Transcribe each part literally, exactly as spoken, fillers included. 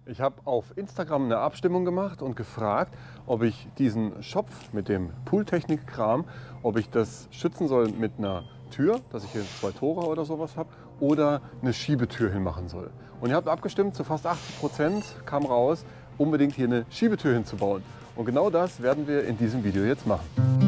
Ich habe auf Instagram eine Abstimmung gemacht und gefragt, ob ich diesen Schopf mit dem Pooltechnik-Kram, ob ich das schützen soll mit einer Tür, dass ich hier zwei Tore oder sowas habe, oder eine Schiebetür hinmachen soll. Und ihr habt abgestimmt, zu fast achtzig Prozent kam raus, unbedingt hier eine Schiebetür hinzubauen. Und genau das werden wir in diesem Video jetzt machen.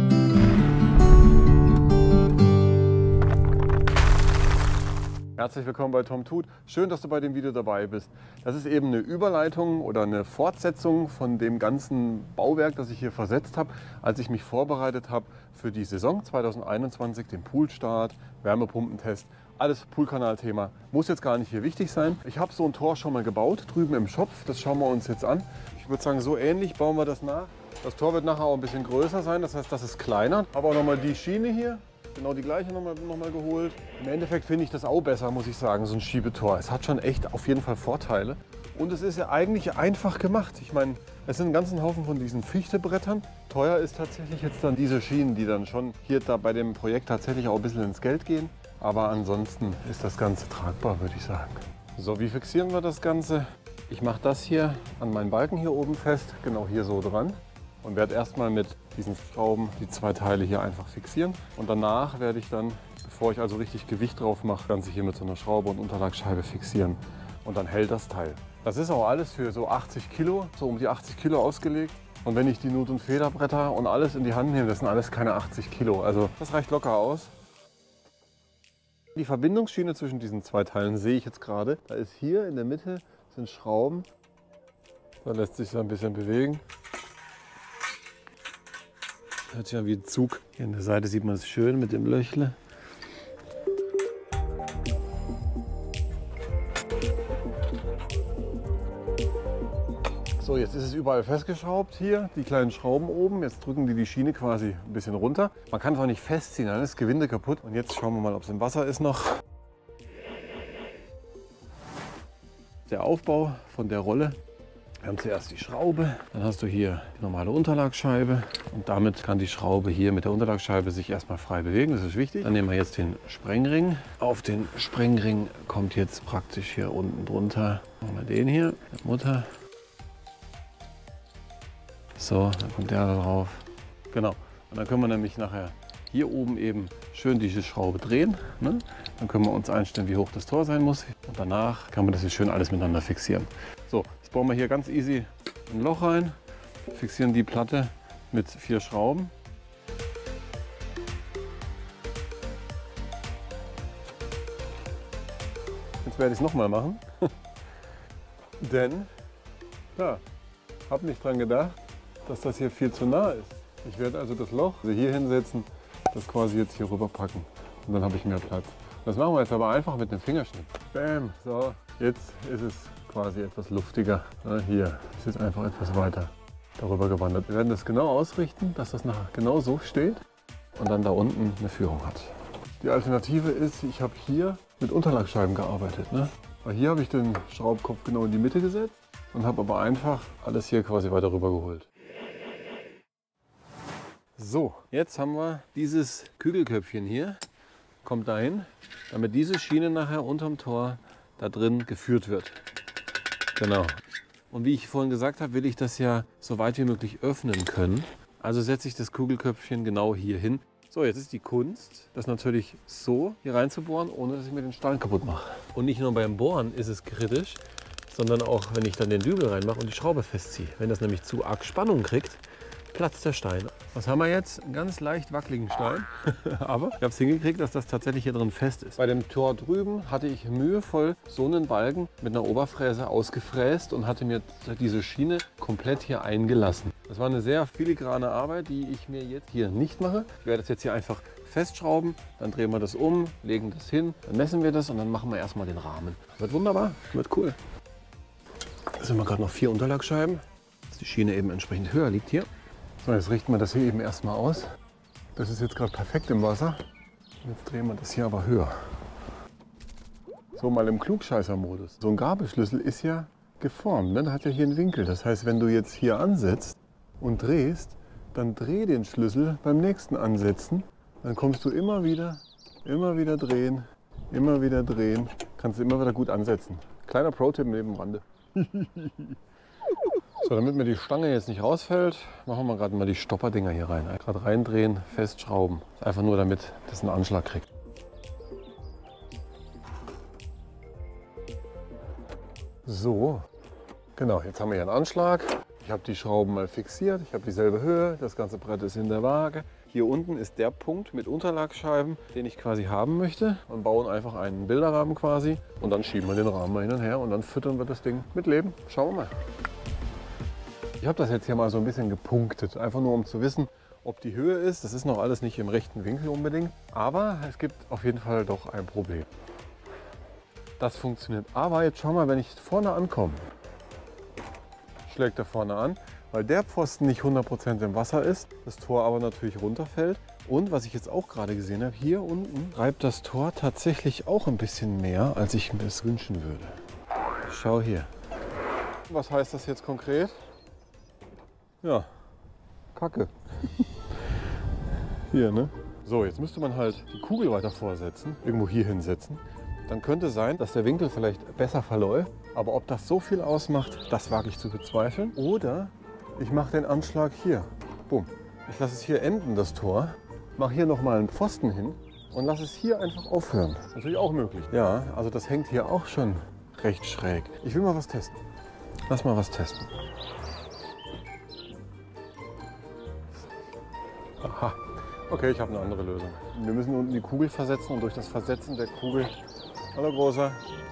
Herzlich willkommen bei Tom Tut. Schön, dass du bei dem Video dabei bist. Das ist eben eine Überleitung oder eine Fortsetzung von dem ganzen Bauwerk, das ich hier versetzt habe, als ich mich vorbereitet habe für die Saison zweitausendeinundzwanzig, den Poolstart, Wärmepumpentest, alles Poolkanal-Thema. Muss jetzt gar nicht hier wichtig sein. Ich habe so ein Tor schon mal gebaut, drüben im Schopf. Das schauen wir uns jetzt an. Ich würde sagen, so ähnlich bauen wir das nach. Das Tor wird nachher auch ein bisschen größer sein, das heißt, das ist kleiner. Aber auch nochmal die Schiene hier. Genau die gleiche nochmal noch mal geholt. Im Endeffekt finde ich das auch besser, muss ich sagen, so ein Schiebetor. Es hat schon echt auf jeden Fall Vorteile. Und es ist ja eigentlich einfach gemacht. Ich meine, es sind einen ganzen Haufen von diesen Fichtebrettern. Teuer ist tatsächlich jetzt dann diese Schienen, die dann schon hier da bei dem Projekt tatsächlich auch ein bisschen ins Geld gehen. Aber ansonsten ist das Ganze tragbar, würde ich sagen. So, wie fixieren wir das Ganze? Ich mache das hier an meinen Balken hier oben fest, genau hier so dran. Und werde erstmal mit diesen Schrauben die zwei Teile hier einfach fixieren. Und danach werde ich dann, bevor ich also richtig Gewicht drauf mache, das Ganze hier mit so einer Schraube und Unterlagscheibe fixieren. Und dann hält das Teil. Das ist auch alles für so achtzig Kilo, so um die achtzig Kilo ausgelegt. Und wenn ich die Nut- und Federbretter und alles in die Hand nehme, das sind alles keine achtzig Kilo. Also das reicht locker aus. Die Verbindungsschiene zwischen diesen zwei Teilen sehe ich jetzt gerade. Da ist hier in der Mitte sind Schrauben. Da lässt sich so ein bisschen bewegen. Hört sich ja wie ein Zug. Hier an der Seite sieht man es schön mit dem Löchle. So, jetzt ist es überall festgeschraubt hier, die kleinen Schrauben oben. Jetzt drücken die die Schiene quasi ein bisschen runter. Man kann es auch nicht festziehen, dann ist das Gewinde kaputt. Und jetzt schauen wir mal, ob es im Wasser ist noch. Der Aufbau von der Rolle. Wir haben zuerst die Schraube, dann hast du hier die normale Unterlagscheibe und damit kann die Schraube hier mit der Unterlagscheibe sich erstmal frei bewegen, das ist wichtig. Dann nehmen wir jetzt den Sprengring. Auf den Sprengring kommt jetzt praktisch hier unten drunter, machen wir den hier, der Mutter. So, dann kommt der da drauf. Genau, und dann können wir nämlich nachher hier oben eben schön diese Schraube drehen. Ne? Dann können wir uns einstellen, wie hoch das Tor sein muss. Und danach kann man das hier schön alles miteinander fixieren. So, jetzt bauen wir hier ganz easy ein Loch rein, fixieren die Platte mit vier Schrauben. Jetzt werde ich es nochmal machen. Denn, ja, habe nicht dran gedacht, dass das hier viel zu nah ist. Ich werde also das Loch hier hinsetzen, das quasi jetzt hier rüber packen und dann habe ich mehr Platz. Das machen wir jetzt aber einfach mit dem Fingerschnitt. Bam! So, jetzt ist es quasi etwas luftiger. Na, hier ist jetzt einfach etwas weiter darüber gewandert. Wir werden das genau ausrichten, dass das nachher genau so steht und dann da unten eine Führung hat. Die Alternative ist, ich habe hier mit Unterlagscheiben gearbeitet. Ne? Weil hier habe ich den Schraubkopf genau in die Mitte gesetzt und habe aber einfach alles hier quasi weiter rüber geholt. So, jetzt haben wir dieses Kügelköpfchen hier, kommt dahin, damit diese Schiene nachher unterm Tor da drin geführt wird. Genau. Und wie ich vorhin gesagt habe, will ich das ja so weit wie möglich öffnen können. Also setze ich das Kugelköpfchen genau hier hin. So, jetzt ist die Kunst, das natürlich so hier reinzubohren, ohne dass ich mir den Stein kaputt mache. Und nicht nur beim Bohren ist es kritisch, sondern auch, wenn ich dann den Dübel reinmache und die Schraube festziehe. Wenn das nämlich zu arg Spannung kriegt, platzt der Stein. Was haben wir jetzt? Einen ganz leicht wackeligen Stein. Aber ich habe es hingekriegt, dass das tatsächlich hier drin fest ist. Bei dem Tor drüben hatte ich mühevoll so einen Balken mit einer Oberfräse ausgefräst und hatte mir diese Schiene komplett hier eingelassen. Das war eine sehr filigrane Arbeit, die ich mir jetzt hier nicht mache. Ich werde das jetzt hier einfach festschrauben, dann drehen wir das um, legen das hin, dann messen wir das und dann machen wir erstmal den Rahmen. Wird wunderbar, wird cool. Jetzt sind wir gerade noch vier Unterlagscheiben, dass die Schiene eben entsprechend höher liegt hier. So, jetzt richten wir das hier eben erstmal aus. Das ist jetzt gerade perfekt im Wasser. Jetzt drehen wir das hier aber höher. So, mal im Klugscheißer-Modus. So ein Gabelschlüssel ist ja geformt, ne? Der hat ja hier einen Winkel. Das heißt, wenn du jetzt hier ansetzt und drehst, dann dreh den Schlüssel beim nächsten Ansetzen. Dann kommst du immer wieder, immer wieder drehen, immer wieder drehen. Kannst du immer wieder gut ansetzen. Kleiner Pro-Tipp neben Rande. So, damit mir die Stange jetzt nicht rausfällt, machen wir gerade mal die Stopperdinger hier rein. Gerade reindrehen, festschrauben. Einfach nur, damit das einen Anschlag kriegt. So, genau, jetzt haben wir hier einen Anschlag. Ich habe die Schrauben mal fixiert, ich habe dieselbe Höhe, das ganze Brett ist in der Waage. Hier unten ist der Punkt mit Unterlagscheiben, den ich quasi haben möchte. Und bauen einfach einen Bilderrahmen quasi und dann schieben wir den Rahmen mal hin und her und dann füttern wir das Ding mit Leben. Schauen wir mal. Ich habe das jetzt hier mal so ein bisschen gepunktet, einfach nur um zu wissen, ob die Höhe ist. Das ist noch alles nicht im rechten Winkel unbedingt, aber es gibt auf jeden Fall doch ein Problem. Das funktioniert, aber jetzt schau mal, wenn ich vorne ankomme, schlägt er vorne an, weil der Pfosten nicht hundert Prozent im Wasser ist, das Tor aber natürlich runterfällt. Und was ich jetzt auch gerade gesehen habe, hier unten reibt das Tor tatsächlich auch ein bisschen mehr, als ich mir es wünschen würde. Schau hier. Was heißt das jetzt konkret? Ja, Kacke. Hier, ne? So, jetzt müsste man halt die Kugel weiter vorsetzen, irgendwo hier hinsetzen. Dann könnte sein, dass der Winkel vielleicht besser verläuft. Aber ob das so viel ausmacht, das wage ich zu bezweifeln. Oder ich mache den Anschlag hier. Bumm. Ich lasse es hier enden, das Tor. Mache hier nochmal einen Pfosten hin und lasse es hier einfach aufhören. Natürlich auch möglich. Ja, also das hängt hier auch schon recht schräg. Ich will mal was testen. Lass mal was testen. Aha. Okay, ich habe eine andere Lösung. Wir müssen unten die Kugel versetzen und durch das Versetzen der Kugel... Hallo Großer.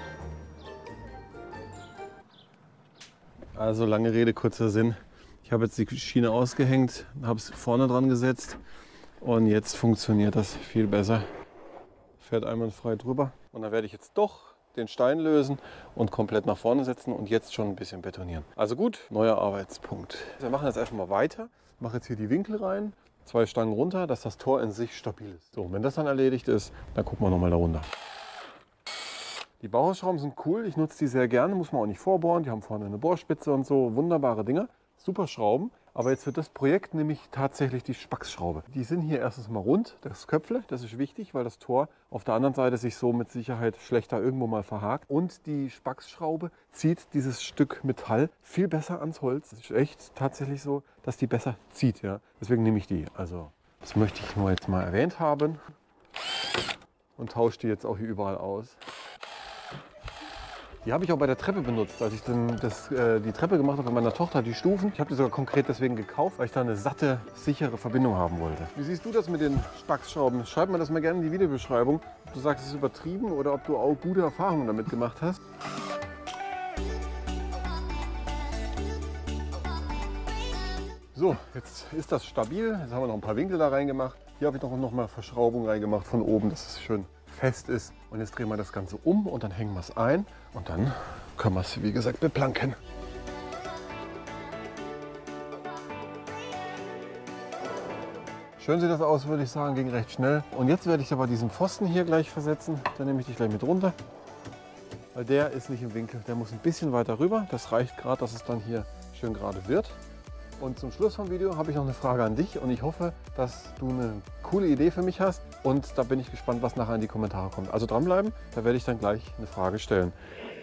Also lange Rede, kurzer Sinn. Ich habe jetzt die Schiene ausgehängt, habe es vorne dran gesetzt und jetzt funktioniert das viel besser. Fährt einwandfrei drüber. Und dann werde ich jetzt doch den Stein lösen und komplett nach vorne setzen und jetzt schon ein bisschen betonieren. Also gut, neuer Arbeitspunkt. Wir machen jetzt einfach mal weiter. Ich mache jetzt hier die Winkel rein, zwei Stangen runter, dass das Tor in sich stabil ist. So, wenn das dann erledigt ist, dann gucken wir nochmal da runter. Die Bauhausschrauben sind cool, ich nutze die sehr gerne, muss man auch nicht vorbohren. Die haben vorne eine Bohrspitze und so, wunderbare Dinger. Super Schrauben. Aber jetzt für das Projekt nehme ich tatsächlich die Spaxschraube. Die sind hier erstens mal rund, das Köpfle, das ist wichtig, weil das Tor auf der anderen Seite sich so mit Sicherheit schlechter irgendwo mal verhakt. Und die Spaxschraube zieht dieses Stück Metall viel besser ans Holz. Es ist echt tatsächlich so, dass die besser zieht. Ja. Deswegen nehme ich die. Also das möchte ich nur jetzt mal erwähnt haben und tausche die jetzt auch hier überall aus. Die habe ich auch bei der Treppe benutzt, als ich dann das, äh, die Treppe gemacht habe bei meiner Tochter, die Stufen. Ich habe die sogar konkret deswegen gekauft, weil ich da eine satte, sichere Verbindung haben wollte. Wie siehst du das mit den Spaxschrauben? Schreib mir das mal gerne in die Videobeschreibung, ob du sagst, es ist übertrieben oder ob du auch gute Erfahrungen damit gemacht hast. So, jetzt ist das stabil. Jetzt haben wir noch ein paar Winkel da reingemacht. Hier habe ich noch, noch mal Verschraubung reingemacht von oben, dass es schön fest ist. Und jetzt drehen wir das Ganze um und dann hängen wir es ein und dann können wir es, wie gesagt, beplanken. Schön sieht das aus, würde ich sagen, ging recht schnell. Und jetzt werde ich aber diesen Pfosten hier gleich versetzen. Dann nehme ich dich gleich mit runter, weil der ist nicht im Winkel. Der muss ein bisschen weiter rüber. Das reicht gerade, dass es dann hier schön gerade wird. Und zum Schluss vom Video habe ich noch eine Frage an dich und ich hoffe, dass du eine coole Idee für mich hast und da bin ich gespannt, was nachher in die Kommentare kommt. Also dranbleiben, da werde ich dann gleich eine Frage stellen.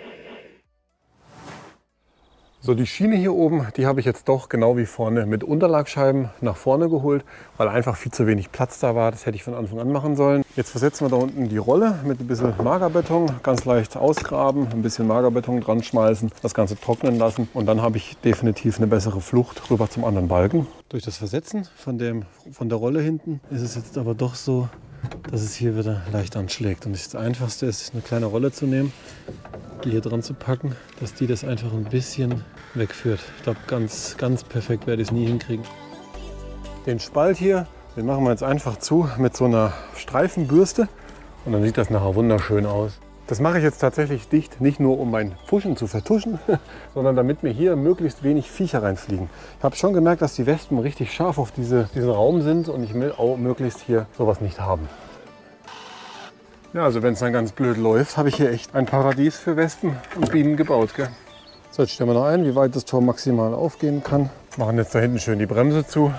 So, die Schiene hier oben, die habe ich jetzt doch genau wie vorne mit Unterlagscheiben nach vorne geholt, weil einfach viel zu wenig Platz da war. Das hätte ich von Anfang an machen sollen. Jetzt versetzen wir da unten die Rolle mit ein bisschen Magerbeton, ganz leicht ausgraben, ein bisschen Magerbeton dran schmeißen, das Ganze trocknen lassen und dann habe ich definitiv eine bessere Flucht rüber zum anderen Balken. Durch das Versetzen von, dem, von der Rolle hinten ist es jetzt aber doch so, dass es hier wieder leicht anschlägt. Und das Einfachste ist, eine kleine Rolle zu nehmen, die hier dran zu packen, dass die das einfach ein bisschen wegführt. Ich glaube, ganz, ganz perfekt werde ich es nie hinkriegen. Den Spalt hier, den machen wir jetzt einfach zu mit so einer Streifenbürste und dann sieht das nachher wunderschön aus. Das mache ich jetzt tatsächlich dicht, nicht nur um mein Pfuschen zu vertuschen, sondern damit mir hier möglichst wenig Viecher reinfliegen. Ich habe schon gemerkt, dass die Wespen richtig scharf auf diese, diesen Raum sind und ich will auch möglichst hier sowas nicht haben. Ja, also wenn es dann ganz blöd läuft, habe ich hier echt ein Paradies für Wespen und Bienen gebaut. Gell? So, jetzt stellen wir noch ein, wie weit das Tor maximal aufgehen kann. Machen jetzt da hinten schön die Bremse zu.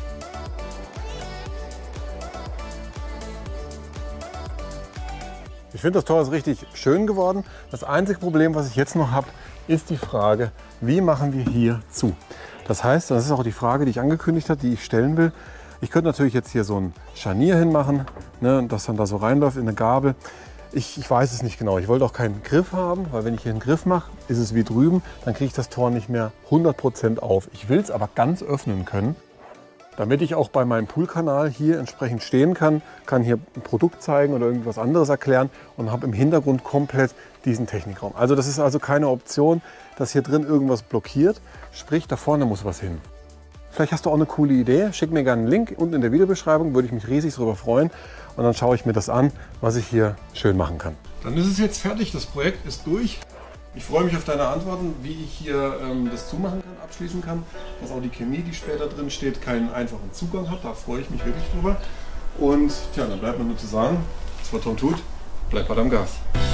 Wir Ich finde, das Tor ist richtig schön geworden. Das einzige Problem, was ich jetzt noch habe, ist die Frage, wie machen wir hier zu? Das heißt, das ist auch die Frage, die ich angekündigt habe, die ich stellen will. Ich könnte natürlich jetzt hier so ein Scharnier hinmachen, ne, das dann da so reinläuft in eine Gabel. Ich, ich weiß es nicht genau. Ich wollte auch keinen Griff haben, weil wenn ich hier einen Griff mache, ist es wie drüben, dann kriege ich das Tor nicht mehr hundert Prozent auf. Ich will es aber ganz öffnen können, damit ich auch bei meinem Poolkanal hier entsprechend stehen kann, kann hier ein Produkt zeigen oder irgendwas anderes erklären und habe im Hintergrund komplett diesen Technikraum. Also das ist also keine Option, dass hier drin irgendwas blockiert, sprich da vorne muss was hin. Vielleicht hast du auch eine coole Idee, schick mir gerne einen Link unten in der Videobeschreibung, würde ich mich riesig darüber freuen und dann schaue ich mir das an, was ich hier schön machen kann. Dann ist es jetzt fertig, das Projekt ist durch. Ich freue mich auf deine Antworten, wie ich hier ähm, das zumachen kann, abschließen kann, dass auch die Chemie, die später drin steht, keinen einfachen Zugang hat, da freue ich mich wirklich drüber. Und tja, dann bleibt mir nur zu sagen, was man tut, bleibt bei deinem Gas.